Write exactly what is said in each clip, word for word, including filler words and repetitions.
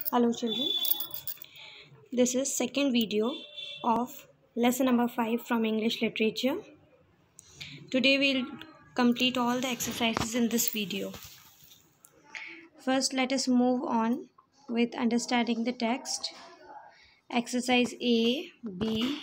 Hello children, this is second video of lesson number five from English literature. Today we'll complete all the exercises in this video. First let us move on with understanding the text. Exercise A, B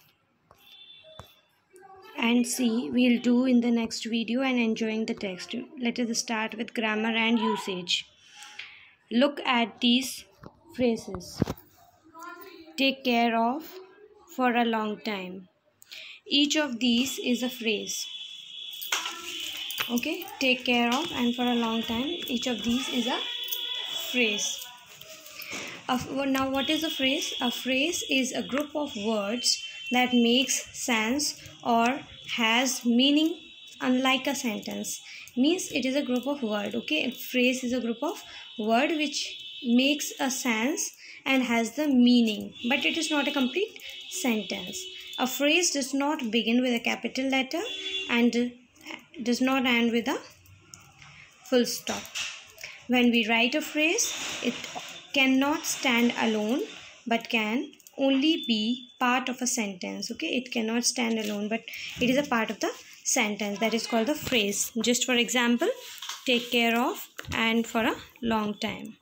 and C we'll do in the next video and enjoying the text. Let us start with grammar and usage. Look at these phrases. Take care of, for a long time. Each of these is a phrase. Okay, take care of and for a long time. Each of these is a phrase. A, now what is a phrase? A phrase is a group of words that makes sense or has meaning unlike a sentence. Means it is a group of word. Okay, a phrase is a group of word which makes a sense and has the meaning, but it is not a complete sentence. A phrase does not begin with a capital letter and does not end with a full stop. When we write a phrase, it cannot stand alone but can only be part of a sentence. Okay, it cannot stand alone but it is a part of the sentence. That is called the phrase. Just for example, take care of and for a long time.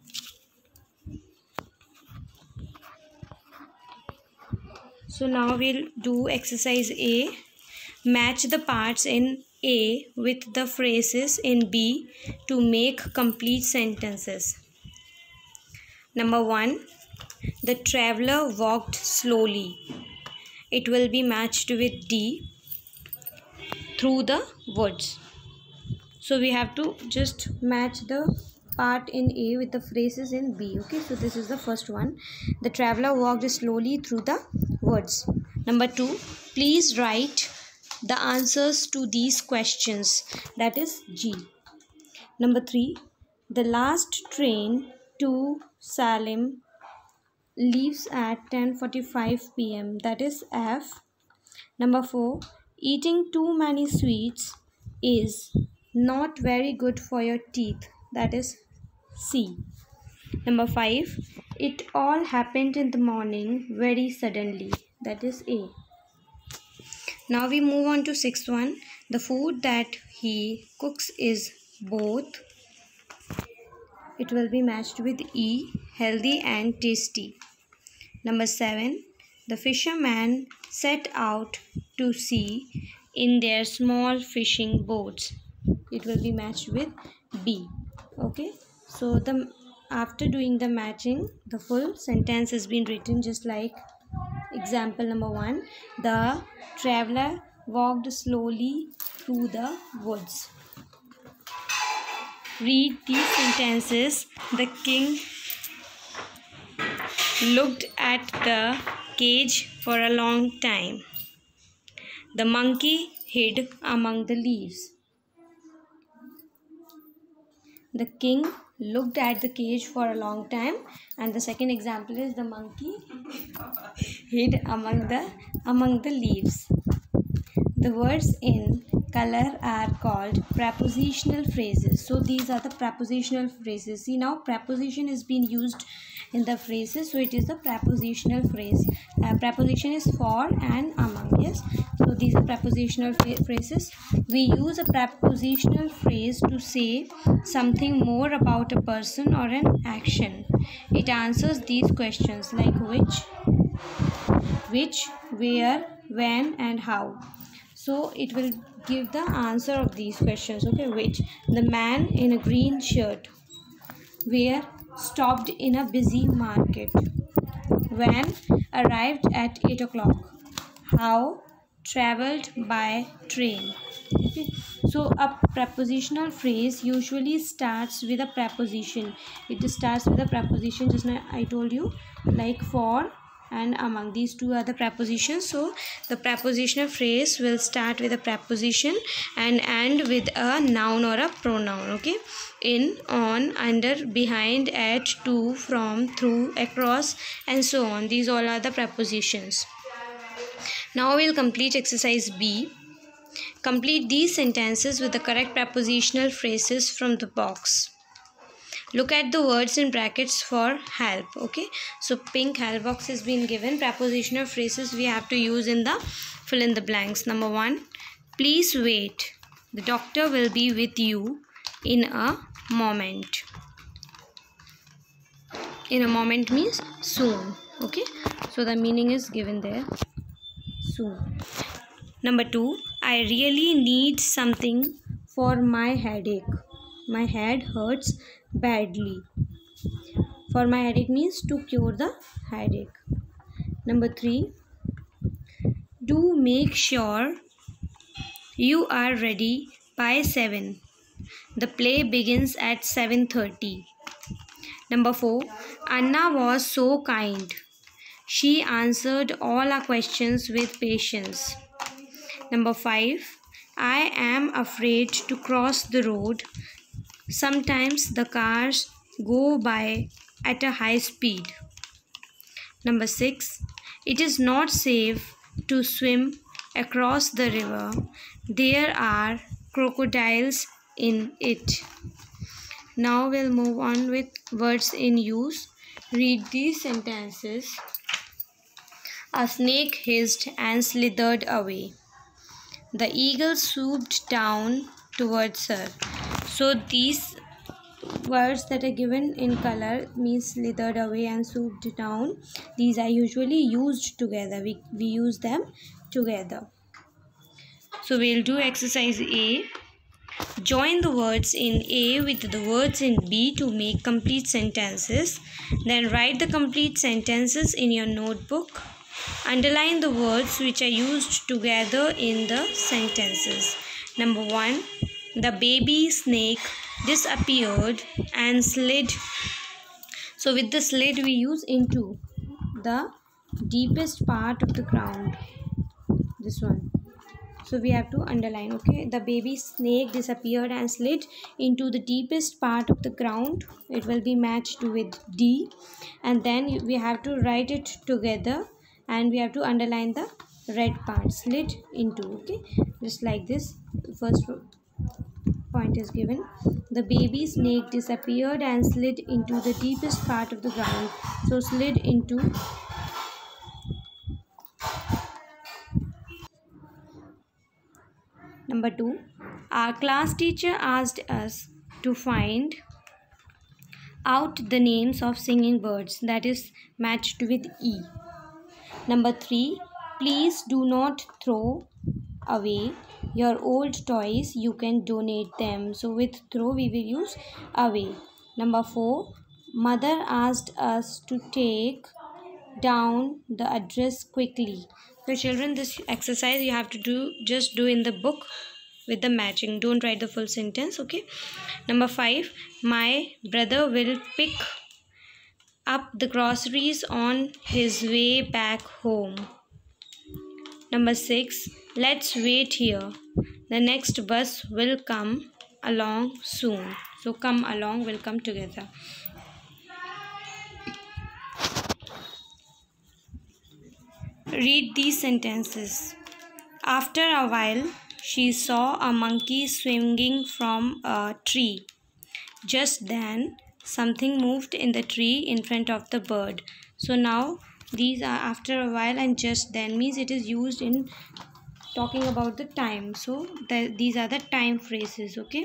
So now we'll do exercise A. Match the parts in A with the phrases in B to make complete sentences. Number one, the traveler walked slowly. It will be matched with D, through the woods. So we have to just match the part in A with the phrases in B. Okay, so this is the first one. The traveler walked slowly through the woods. Number two, please write the answers to these questions. That is G. Number three, the last train to Salem leaves at ten forty-five p m That is F. Number four, eating too many sweets is not very good for your teeth. That is C. Number five, it all happened in the morning very suddenly. That is A. Now we move on to sixth one. The food that he cooks is both. It will be matched with E, healthy and tasty. Number seven, the fishermen set out to sea in their small fishing boats. It will be matched with B. Okay, so the after doing the matching, the full sentence has been written just like example number one. The traveler walked slowly through the woods. Read these sentences. The king looked at the cage for a long time. The monkey hid among the leaves. The king looked at the cage for a long time, and the second example is the monkey hid among the among the leaves. The words in color are called prepositional phrases. So these are the prepositional phrases. See, now preposition is being used in the phrases, so it is the prepositional phrase. Uh, preposition is for and among. Yes, so these are prepositional phrases. We use a prepositional phrase to say something more about a person or an action. It answers these questions like which, which, where, when and how. So it will give the answer of these questions. Okay, which? The man in a green shirt. Where? Stopped in a busy market. When? Arrived at eight o'clock. How? Traveled by train. Okay, so a prepositional phrase usually starts with a preposition. It starts with a preposition, just now I told you, like for and among. These two are the prepositions. So the prepositional phrase will start with a preposition and end with a noun or a pronoun. Okay, in, on, under, behind, at, to, from, through, across and so on. These all are the prepositions. Now we'll complete exercise B. Complete these sentences with the correct prepositional phrases from the box. Look at the words in brackets for help. Okay, so pink help box has been given. Prepositional phrases we have to use in the fill in the blanks. Number one, please wait. The doctor will be with you in a moment. In a moment means soon. Okay, so the meaning is given there, soon. Number two, I really need something for my headache. My head hurts badly. For my headache means to cure the headache. Number three, do make sure you are ready by seven. The play begins at seven thirty. Number four, Anna was so kind. She answered all our questions with patience. Number five, I am afraid to cross the road. Sometimes the cars go by at a high speed. Number six, it is not safe to swim across the river. There are crocodiles in it. Now we'll move on with words in use. Read these sentences. A snake hissed and slithered away. The eagle swooped down towards her. So these words that are given in color means slithered away and swooped down. These are usually used together. We, we use them together. So we'll do exercise A. Join the words in A with the words in B to make complete sentences. Then write the complete sentences in your notebook. Underline the words which are used together in the sentences. Number one, the baby snake disappeared and slid. So with the slid we use into the deepest part of the ground. This one. So we have to underline. Okay, the baby snake disappeared and slid into the deepest part of the ground. It will be matched with D, and then we have to write it together. And we have to underline the red part, slid into. Okay, just like this. First point is given. The baby snake disappeared and slid into the deepest part of the ground. So slid into. Number two, our class teacher asked us to find out the names of singing birds, that is matched with E. Number three, please do not throw away your old toys. You can donate them. So with throw we will use away. Number four, mother asked us to take down the address quickly. So children, this exercise you have to do, just do in the book with the matching. Don't write the full sentence. Okay. Number five, my brother will pick up the groceries on his way back home. Number six, let's wait here. The next bus will come along soon. So come along will come together. Read these sentences. After a while, she saw a monkey swinging from a tree. Just then, something moved in the tree in front of the bird. So now these are after a while and just then means it is used in talking about the time. So the, these are the time phrases. Okay.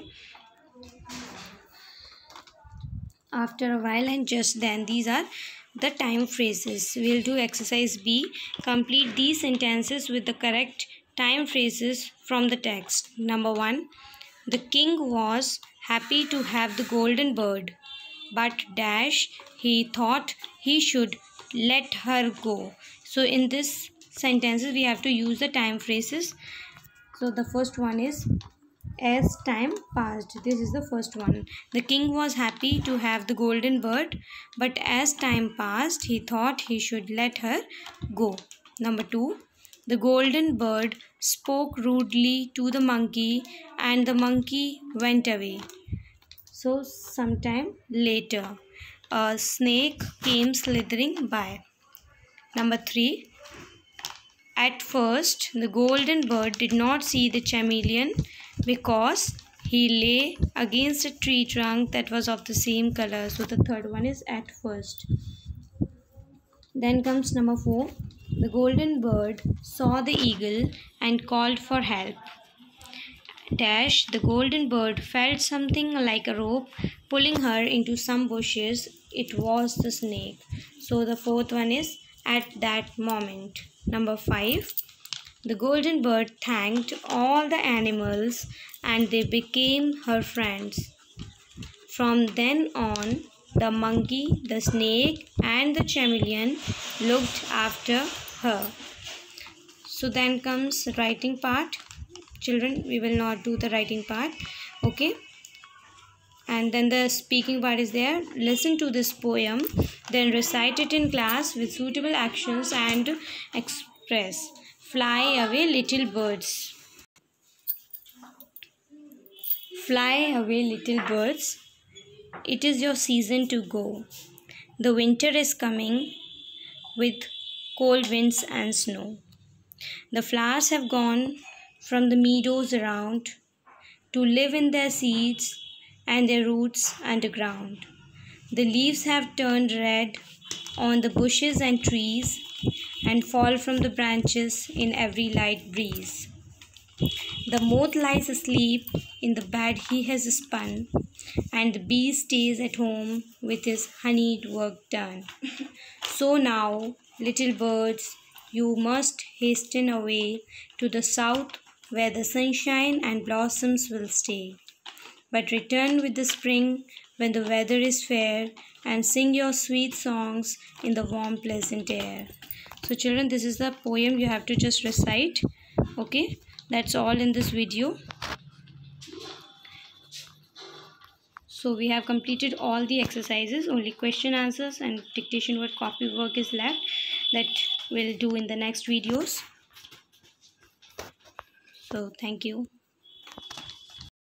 After a while and just then, these are the time phrases. We'll do exercise B. Complete these sentences with the correct time phrases from the text. Number one, the king was happy to have the golden bird, but dash, he thought he should let her go. So in this sentences we have to use the time phrases. So the first one is as time passed. This is the first one. The king was happy to have the golden bird, but as time passed he thought he should let her go. Number two, the golden bird spoke rudely to the monkey and the monkey went away. So sometime later, a snake came slithering by. Number three, at first the golden bird did not see the chameleon because he lay against a tree trunk that was of the same color. So the third one is at first. Then comes number four. The golden bird saw the eagle and called for help. Dash, the golden bird felt something like a rope pulling her into some bushes. It was the snake. So the fourth one is at that moment. Number five. The golden bird thanked all the animals and they became her friends. From then on, the monkey, the snake, and the chameleon looked after her. So then comes writing part. Children, we will not do the writing part. Okay. And then the speaking part is there. Listen to this poem, then recite it in class with suitable actions and express. Fly away, little birds. Fly away, little birds. It is your season to go. The winter is coming with cold winds and snow. The flowers have gone from the meadows around to live in their seeds and their roots underground. The leaves have turned red on the bushes and trees and fall from the branches in every light breeze. The moth lies asleep in the bed he has spun, and the bee stays at home with his honeyed work done. So now, little birds, you must hasten away to the south where the sunshine and blossoms will stay. But return with the spring when the weather is fair and sing your sweet songs in the warm, pleasant air. So children, this is the poem you have to just recite. Okay, that's all in this video. So we have completed all the exercises. Only question answers and dictation word copy work is left. That we'll do in the next videos. So thank you.